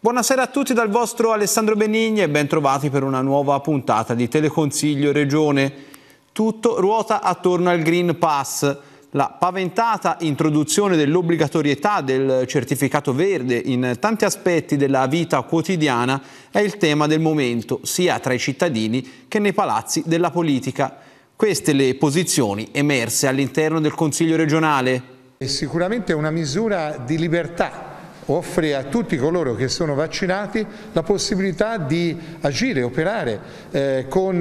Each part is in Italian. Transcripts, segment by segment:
Buonasera a tutti dal vostro Alessandro Benigni e ben trovati per una nuova puntata di Teleconsiglio Regione. Tutto ruota attorno al Green Pass. La paventata introduzione dell'obbligatorietà del certificato verde in tanti aspetti della vita quotidiana è il tema del momento, sia tra i cittadini che nei palazzi della politica. Queste le posizioni emerse all'interno del Consiglio regionale. È sicuramente una misura di libertà. Offre a tutti coloro che sono vaccinati la possibilità di agire, operare, con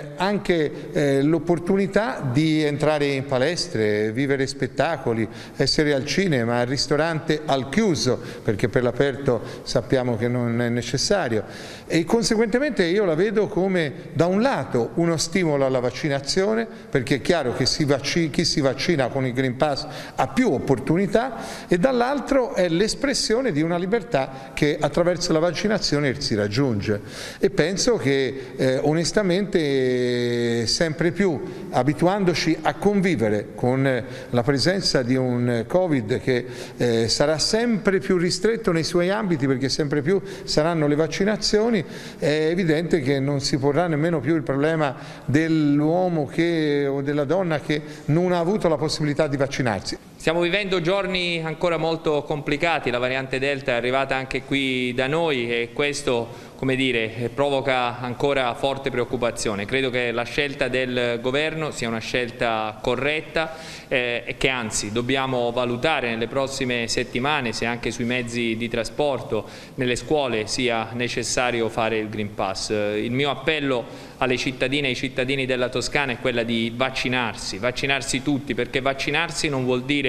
anche l'opportunità di entrare in palestre, vivere spettacoli, essere al cinema, al ristorante al chiuso, perché per l'aperto sappiamo che non è necessario. E conseguentemente io la vedo come da un lato uno stimolo alla vaccinazione, perché è chiaro che chi si vaccina con il Green Pass ha più opportunità, e dall'altro è l'espressione di una libertà che attraverso la vaccinazione si raggiunge. E penso che onestamente sempre più, abituandoci a convivere con la presenza di un Covid che sarà sempre più ristretto nei suoi ambiti, perché sempre più saranno le vaccinazioni, è evidente che non si porrà nemmeno più il problema dell'uomo o della donna che non ha avuto la possibilità di vaccinarsi. Stiamo vivendo giorni ancora molto complicati, la variante Delta è arrivata anche qui da noi e questo, come dire, provoca ancora forte preoccupazione. Credo che la scelta del governo sia una scelta corretta e che anzi dobbiamo valutare nelle prossime settimane se anche sui mezzi di trasporto, nelle scuole sia necessario fare il Green Pass. Il mio appello alle cittadine e ai cittadini della Toscana è quella di vaccinarsi tutti, perché vaccinarsi non vuol dire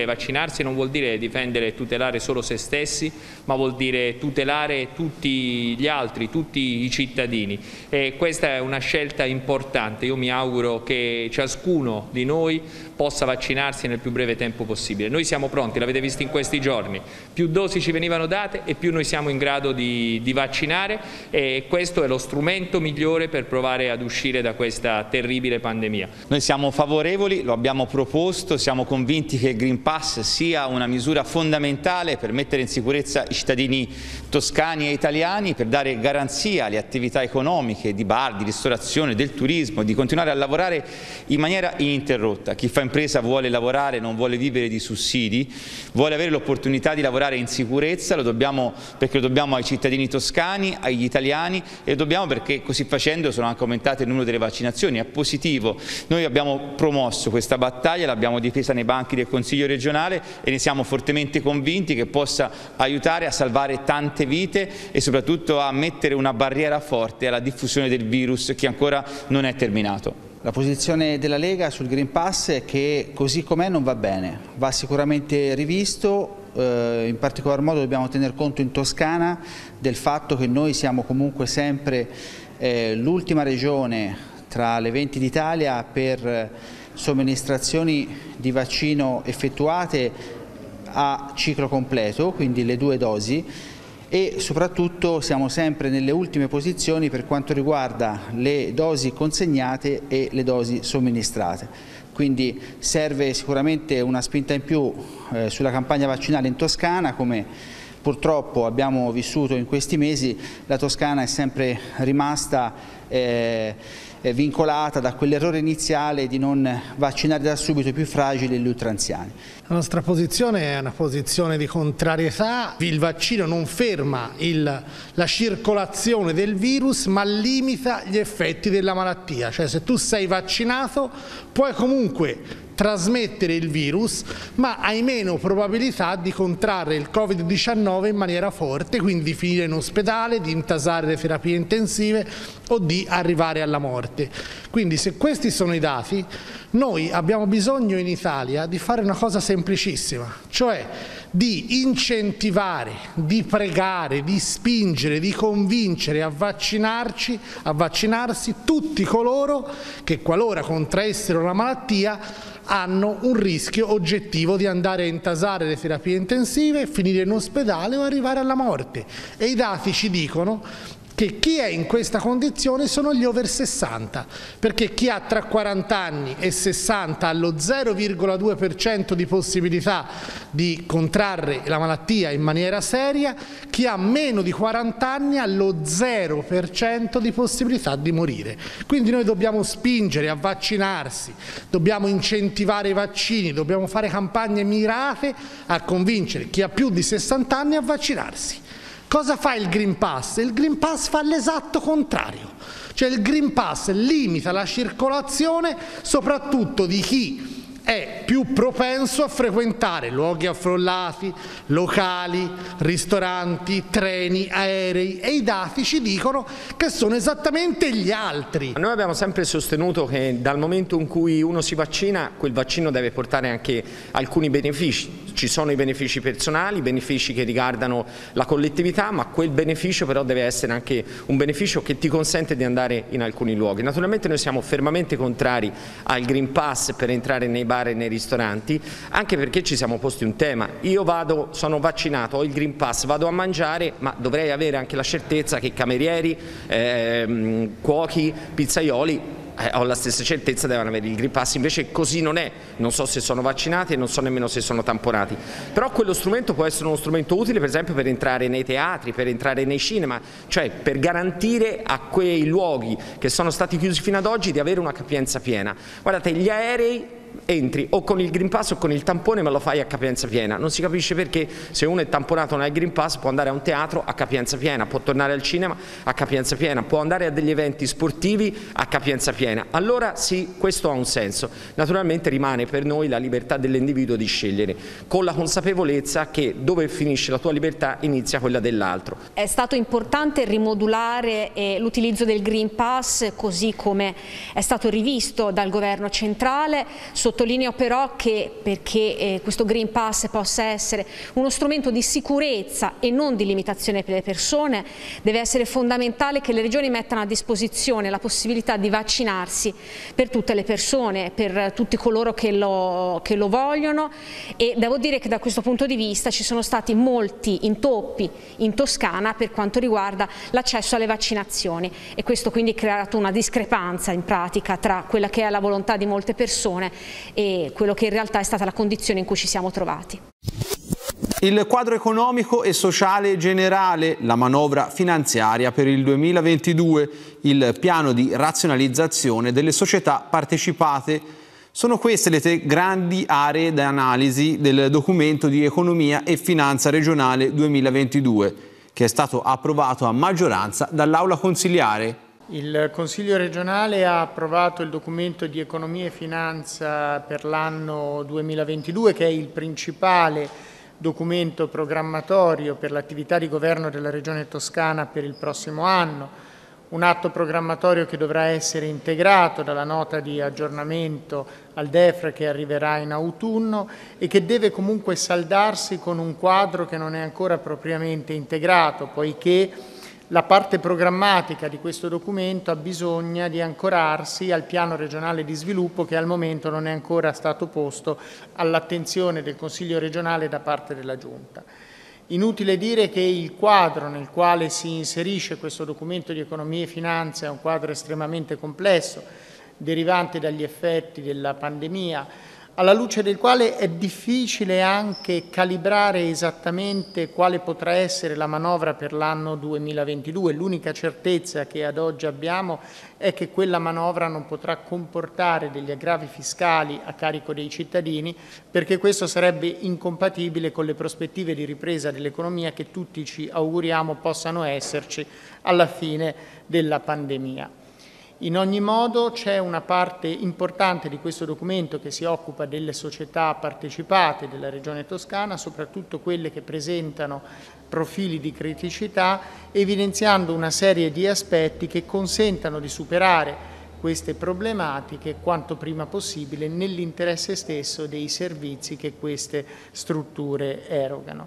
difendere e tutelare solo se stessi, ma vuol dire tutelare tutti gli altri, tutti i cittadini, e questa è una scelta importante. Io mi auguro che ciascuno di noi possa vaccinarsi nel più breve tempo possibile. Noi siamo pronti, l'avete visto in questi giorni, più dosi ci venivano date e più noi siamo in grado di vaccinare, e questo è lo strumento migliore per provare ad uscire da questa terribile pandemia. Noi siamo favorevoli, lo abbiamo proposto, siamo convinti che il Green Pass sia una misura fondamentale per mettere in sicurezza i cittadini toscani e italiani, per dare garanzia alle attività economiche di bar, di ristorazione, del turismo, di continuare a lavorare in maniera ininterrotta. Chi fa impresa vuole lavorare, non vuole vivere di sussidi, vuole avere l'opportunità di lavorare in sicurezza, perché lo dobbiamo ai cittadini toscani, agli italiani, e lo dobbiamo perché così facendo sono anche aumentate il numero delle vaccinazioni. È positivo. Noi abbiamo promosso questa battaglia, l'abbiamo difesa nei banchi del Consiglio regionale e ne siamo fortemente convinti che possa aiutare a salvare tante vite e soprattutto a mettere una barriera forte alla diffusione del virus che ancora non è terminato. La posizione della Lega sul Green Pass è che così com'è non va bene, va sicuramente rivisto. In particolar modo dobbiamo tener conto in Toscana del fatto che noi siamo comunque sempre l'ultima regione tra le 20 d'Italia per somministrazioni di vaccino effettuate a ciclo completo, quindi le 2 dosi, e soprattutto siamo sempre nelle ultime posizioni per quanto riguarda le dosi consegnate e le dosi somministrate. Quindi serve sicuramente una spinta in più sulla campagna vaccinale in Toscana. Come purtroppo abbiamo vissuto in questi mesi, la Toscana è sempre rimasta vincolata da quell'errore iniziale di non vaccinare da subito i più fragili e gli ultranziani. La nostra posizione è una posizione di contrarietà. Il vaccino non ferma la circolazione del virus, ma limita gli effetti della malattia. Cioè, se tu sei vaccinato puoi comunque trasmettere il virus, ma hai meno probabilità di contrarre il Covid-19 in maniera forte, quindi di finire in ospedale, di intasare le terapie intensive o di arrivare alla morte. Quindi se questi sono i dati, noi abbiamo bisogno in Italia di fare una cosa semplicissima, cioè di incentivare, di pregare, di spingere, di convincere a vaccinarsi tutti coloro che, qualora contraessero la malattia, hanno un rischio oggettivo di andare a intasare le terapie intensive, finire in ospedale o arrivare alla morte. E i dati ci dicono che chi è in questa condizione sono gli over 60, perché chi ha tra 40 anni e 60 ha lo 0,2% di possibilità di contrarre la malattia in maniera seria, chi ha meno di 40 anni ha lo 0% di possibilità di morire. Quindi noi dobbiamo spingere a vaccinarsi, dobbiamo incentivare i vaccini, dobbiamo fare campagne mirate a convincere chi ha più di 60 anni a vaccinarsi. Cosa fa il Green Pass? Il Green Pass fa l'esatto contrario, cioè il Green Pass limita la circolazione soprattutto di chi è più propenso a frequentare luoghi affollati, locali, ristoranti, treni, aerei, e i dati ci dicono che sono esattamente gli altri. Noi abbiamo sempre sostenuto che dal momento in cui uno si vaccina, quel vaccino deve portare anche alcuni benefici. Ci sono i benefici personali, i benefici che riguardano la collettività, ma quel beneficio però deve essere anche un beneficio che ti consente di andare in alcuni luoghi. Naturalmente noi siamo fermamente contrari al Green Pass per entrare nei bar e nei ristoranti, anche perché ci siamo posti un tema. Io sono vaccinato, ho il Green Pass, vado a mangiare, ma dovrei avere anche la certezza che camerieri, cuochi, pizzaioli ho la stessa certezza devono avere il Green Pass, invece così non è, non so se sono vaccinati e non so nemmeno se sono tamponati, però quello strumento può essere uno strumento utile per esempio per entrare nei teatri, per entrare nei cinema, cioè per garantire a quei luoghi che sono stati chiusi fino ad oggi di avere una capienza piena. Guardate, gli aerei entri o con il Green Pass o con il tampone, ma lo fai a capienza piena. Non si capisce perché se uno è tamponato non ha il Green Pass può andare a un teatro a capienza piena, può tornare al cinema a capienza piena, può andare a degli eventi sportivi a capienza piena. Allora sì, questo ha un senso. Naturalmente rimane per noi la libertà dell'individuo di scegliere, con la consapevolezza che dove finisce la tua libertà inizia quella dell'altro. È stato importante rimodulare l'utilizzo del Green Pass così come è stato rivisto dal governo centrale. Sottolineo però che perché questo Green Pass possa essere uno strumento di sicurezza e non di limitazione per le persone, deve essere fondamentale che le regioni mettano a disposizione la possibilità di vaccinarsi per tutte le persone, per tutti coloro che lo vogliono, e devo dire che da questo punto di vista ci sono stati molti intoppi in Toscana per quanto riguarda l'accesso alle vaccinazioni, e questo quindi ha creato una discrepanza in pratica tra quella che è la volontà di molte persone e quello che in realtà è stata la condizione in cui ci siamo trovati. Il quadro economico e sociale generale, la manovra finanziaria per il 2022, il piano di razionalizzazione delle società partecipate. Sono queste le tre grandi aree di analisi del documento di economia e finanza regionale 2022, che è stato approvato a maggioranza dall'Aula consiliare. Il Consiglio regionale ha approvato il documento di economia e finanza per l'anno 2022, che è il principale documento programmatorio per l'attività di governo della Regione Toscana per il prossimo anno, un atto programmatorio che dovrà essere integrato dalla nota di aggiornamento al DEF che arriverà in autunno e che deve comunque saldarsi con un quadro che non è ancora propriamente integrato, poiché la parte programmatica di questo documento ha bisogno di ancorarsi al piano regionale di sviluppo che al momento non è ancora stato posto all'attenzione del Consiglio regionale da parte della Giunta. Inutile dire che il quadro nel quale si inserisce questo documento di economia e finanza è un quadro estremamente complesso, derivante dagli effetti della pandemia, alla luce del quale è difficile anche calibrare esattamente quale potrà essere la manovra per l'anno 2022. L'unica certezza che ad oggi abbiamo è che quella manovra non potrà comportare degli aggravi fiscali a carico dei cittadini, perché questo sarebbe incompatibile con le prospettive di ripresa dell'economia che tutti ci auguriamo possano esserci alla fine della pandemia. In ogni modo c'è una parte importante di questo documento che si occupa delle società partecipate della Regione Toscana, soprattutto quelle che presentano profili di criticità, evidenziando una serie di aspetti che consentano di superare queste problematiche quanto prima possibile nell'interesse stesso dei servizi che queste strutture erogano.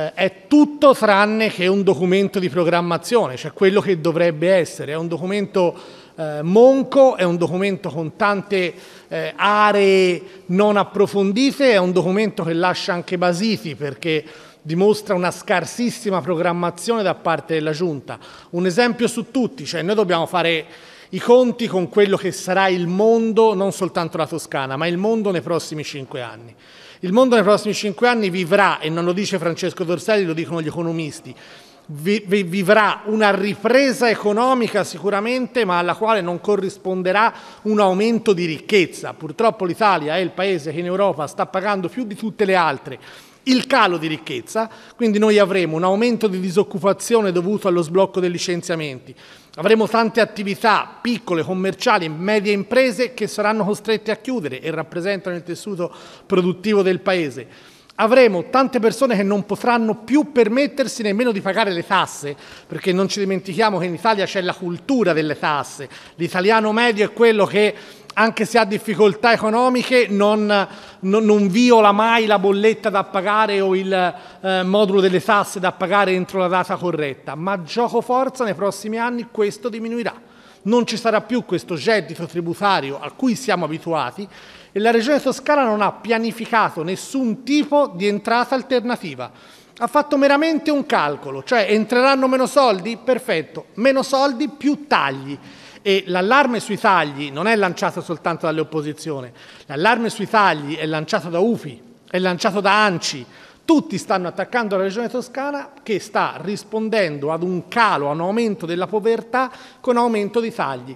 È tutto tranne che un documento di programmazione, cioè quello che dovrebbe essere, è un documento monco, è un documento con tante aree non approfondite, è un documento che lascia anche basiti perché dimostra una scarsissima programmazione da parte della Giunta. Un esempio su tutti, cioè noi dobbiamo fare i conti con quello che sarà il mondo, non soltanto la Toscana, ma il mondo nei prossimi 5 anni. Il mondo nei prossimi 5 anni vivrà, e non lo dice Francesco Dorselli, lo dicono gli economisti, vivrà una ripresa economica sicuramente, ma alla quale non corrisponderà un aumento di ricchezza. Purtroppo l'Italia è il paese che in Europa sta pagando più di tutte le altre il calo di ricchezza, quindi noi avremo un aumento di disoccupazione dovuto allo sblocco dei licenziamenti, avremo tante attività piccole, commerciali e medie imprese che saranno costrette a chiudere e rappresentano il tessuto produttivo del paese. Avremo tante persone che non potranno più permettersi nemmeno di pagare le tasse, perché non ci dimentichiamo che in Italia c'è la cultura delle tasse. L'italiano medio è quello che, anche se ha difficoltà economiche, non viola mai la bolletta da pagare o il modulo delle tasse da pagare entro la data corretta. Ma gioco forza nei prossimi anni questo diminuirà. Non ci sarà più questo gettito tributario a cui siamo abituati, e la Regione Toscana non ha pianificato nessun tipo di entrata alternativa. Ha fatto meramente un calcolo, cioè entreranno meno soldi? Perfetto, meno soldi più tagli. E l'allarme sui tagli non è lanciato soltanto dalle opposizioni, l'allarme sui tagli è lanciato da UPI, è lanciato da ANCI. Tutti stanno attaccando la Regione Toscana, che sta rispondendo ad un calo, a un aumento della povertà con aumento di tagli.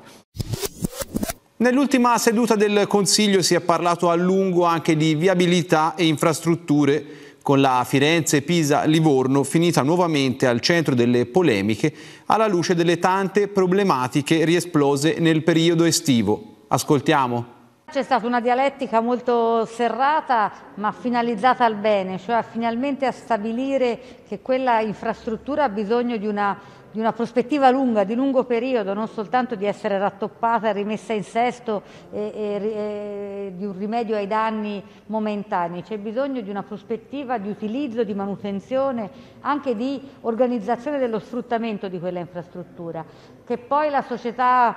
Nell'ultima seduta del Consiglio si è parlato a lungo anche di viabilità e infrastrutture, con la Firenze-Pisa-Livorno finita nuovamente al centro delle polemiche alla luce delle tante problematiche riesplose nel periodo estivo. Ascoltiamo. C'è stata una dialettica molto serrata ma finalizzata al bene, cioè finalmente a stabilire che quella infrastruttura ha bisogno di una prospettiva lunga, di lungo periodo, non soltanto di essere rattoppata, rimessa in sesto e di un rimedio ai danni momentanei. C'è bisogno di una prospettiva di utilizzo, di manutenzione, anche di organizzazione dello sfruttamento di quella infrastruttura. Che poi la società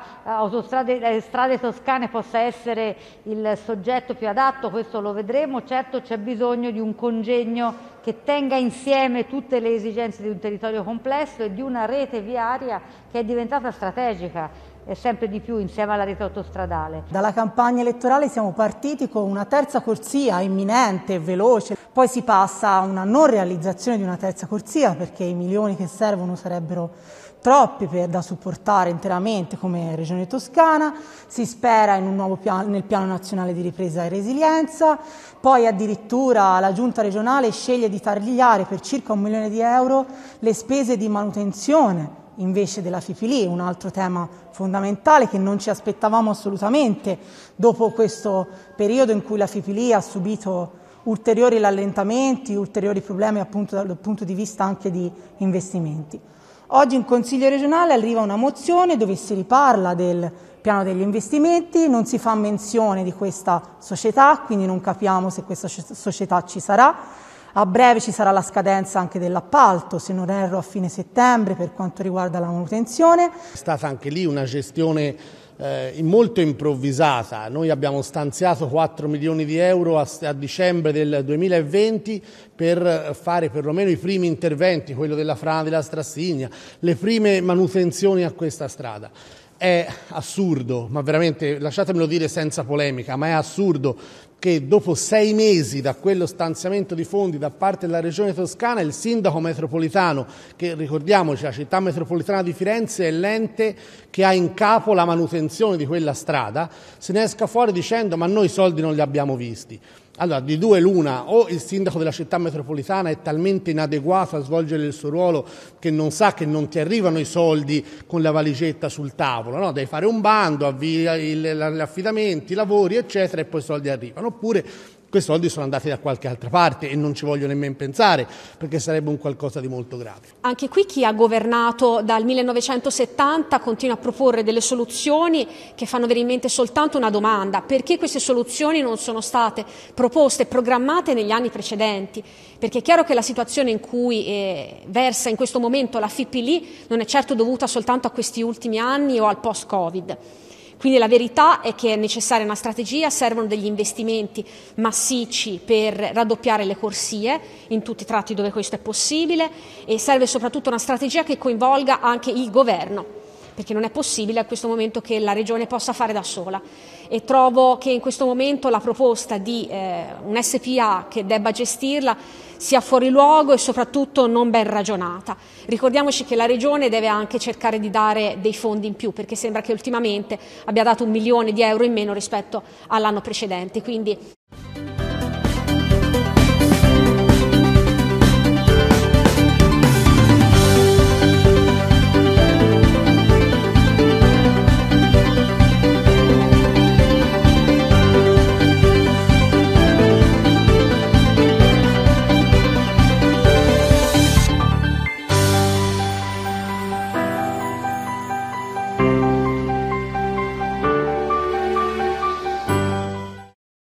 Strade Toscane possa essere il soggetto più adatto, questo lo vedremo. Certo c'è bisogno di un congegno che tenga insieme tutte le esigenze di un territorio complesso e di una rete viaria che è diventata strategica e sempre di più insieme alla rete autostradale. Dalla campagna elettorale siamo partiti con una terza corsia imminente e veloce, poi si passa a una non realizzazione di una terza corsia perché i milioni che servono sarebbero troppi da supportare interamente come Regione Toscana, si spera in un nuovo piano, nel Piano Nazionale di Ripresa e Resilienza, poi addirittura la Giunta regionale sceglie di tagliare per circa 1 milione di euro le spese di manutenzione invece della FIPLI, un altro tema fondamentale che non ci aspettavamo assolutamente dopo questo periodo in cui la FIPLI ha subito ulteriori rallentamenti, ulteriori problemi appunto dal punto di vista anche di investimenti. Oggi in Consiglio regionale arriva una mozione dove si riparla del piano degli investimenti, non si fa menzione di questa società, quindi non capiamo se questa società ci sarà. A breve ci sarà la scadenza anche dell'appalto, se non erro a fine settembre per quanto riguarda la manutenzione. È stata anche lì una gestione molto improvvisata. Noi abbiamo stanziato 4 milioni di euro a dicembre del 2020 per fare perlomeno i primi interventi, quello della frana della Strassigna, le prime manutenzioni a questa strada. È assurdo, ma veramente lasciatemelo dire senza polemica, ma è assurdo che dopo 6 mesi da quello stanziamento di fondi da parte della Regione Toscana il sindaco metropolitano, che ricordiamoci la città metropolitana di Firenze è l'ente che ha in capo la manutenzione di quella strada, se ne esca fuori dicendo ma noi i soldi non li abbiamo visti. Allora, di due l'una, o il sindaco della città metropolitana è talmente inadeguato a svolgere il suo ruolo che non sa che non ti arrivano i soldi con la valigetta sul tavolo, no? Devi fare un bando, avvia gli affidamenti, i lavori, eccetera, e poi i soldi arrivano. Oppure quei soldi sono andati da qualche altra parte e non ci voglio nemmeno pensare, perché sarebbe un qualcosa di molto grave. Anche qui chi ha governato dal 1970 continua a proporre delle soluzioni che fanno venire in mente soltanto una domanda: perché queste soluzioni non sono state proposte e programmate negli anni precedenti? Perché è chiaro che la situazione in cui versa in questo momento la FIPLI non è certo dovuta soltanto a questi ultimi anni o al post-Covid. Quindi la verità è che è necessaria una strategia, servono degli investimenti massicci per raddoppiare le corsie in tutti i tratti dove questo è possibile, e serve soprattutto una strategia che coinvolga anche il governo, perché non è possibile a questo momento che la Regione possa fare da sola, e trovo che in questo momento la proposta di un SPA che debba gestirla sia fuori luogo e soprattutto non ben ragionata. Ricordiamoci che la Regione deve anche cercare di dare dei fondi in più, perché sembra che ultimamente abbia dato 1 milione di euro in meno rispetto all'anno precedente, quindi